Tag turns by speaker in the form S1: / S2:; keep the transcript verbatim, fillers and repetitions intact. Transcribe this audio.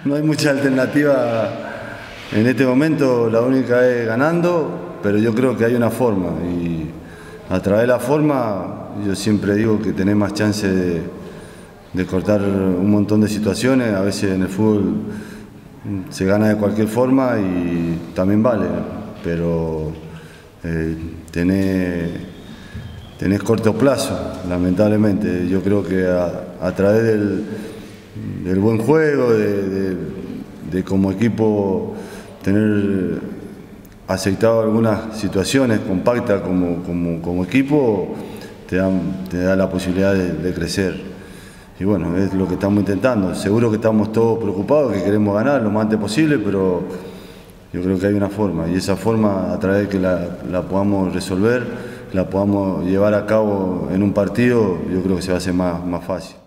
S1: No hay mucha alternativa en este momento, la única es ganando, pero yo creo que hay una forma y a través de la forma yo siempre digo que tenés más chance de, de cortar un montón de situaciones. A veces en el fútbol se gana de cualquier forma y también vale, pero eh, tenés, tenés corto plazo, lamentablemente. Yo creo que a, a través del, del buen juego, de, de, de como equipo tener aceitado algunas situaciones compactas como, como, como equipo, te, dan, te da la posibilidad de, de crecer. Y bueno, es lo que estamos intentando. Seguro que estamos todos preocupados, que queremos ganar lo más antes posible, pero yo creo que hay una forma, y esa forma, a través de que la, la podamos resolver, la podamos llevar a cabo en un partido, yo creo que se va a hacer más, más fácil.